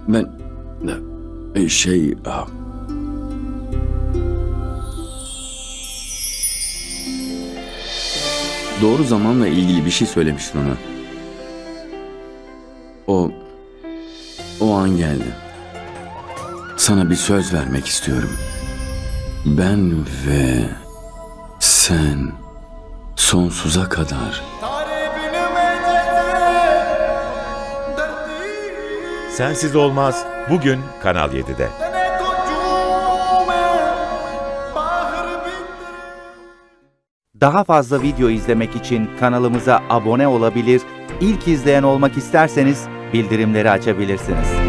Ben şey doğru zamanla ilgili bir şey söylemiştin ona. O an geldi. Sana bir söz vermek istiyorum. Ben ve sen sonsuza kadar. Sensiz Olmaz bugün Kanal 7'de. Daha fazla video izlemek için kanalımıza abone olabilir, ilk izleyen olmak isterseniz bildirimleri açabilirsiniz.